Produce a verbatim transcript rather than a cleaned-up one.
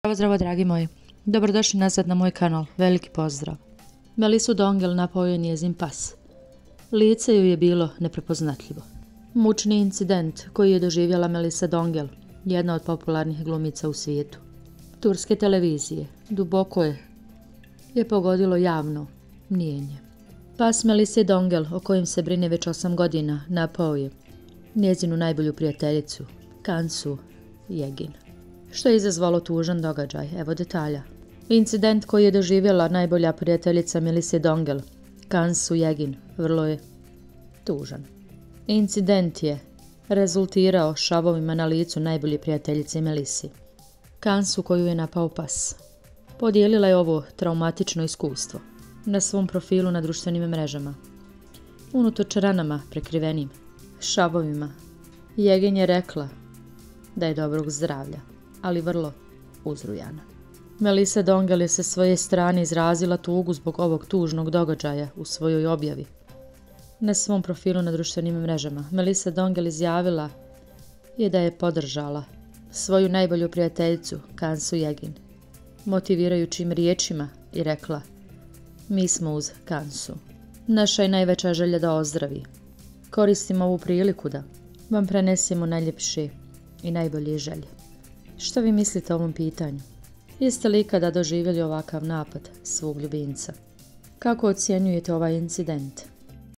Zdravo, zdravo dragi moji. Dobrodošli nazad na moj kanal. Veliki pozdrav. Melisu Dongel napao je njezin pas. Lice ju je bilo neprepoznatljivo. Mučni incident koji je doživjela Melisa Dongel, jedna od popularnih glumica u svijetu. Turske televizije duboko je, je pogodilo javno mnijenje. Pas Melise Dongel, o kojem se brine već osam godina, napao je njezinu najbolju prijateljicu, Cansu Jegin, što je izazvalo tužan događaj. Evo detalja. Incident koji je doživjela najbolja prijateljica Melise Dongel, Cansu Jegin, vrlo je tužan. Incident je rezultirao šavovima na licu najbolje prijateljice Melisi. Cansu, koju je napao pas, podijelila je ovo traumatično iskustvo na svom profilu na društvenim mrežama. Unatoč ranama prekrivenim šavovima, Jegin je rekla da je dobrog zdravlja, ali vrlo uzrujana. Melisa Dongel je sa svoje strane izrazila tugu zbog ovog tužnog događaja u svojoj objavi na svom profilu na društvenim mrežama. Melisa Dongel izjavila je da je podržala svoju najbolju prijateljicu Cansu Jegin, motivirajućim riječima, i rekla: "Mi smo uz Cansu. Naša je najveća želja da ozdravi. Koristim ovu priliku da vam prenesemo najljepše i najbolje želje." Što vi mislite o ovom pitanju? Jeste li ikada doživjeli ovakav napad svog ljubimca? Kako ocjenjujete ovaj incident?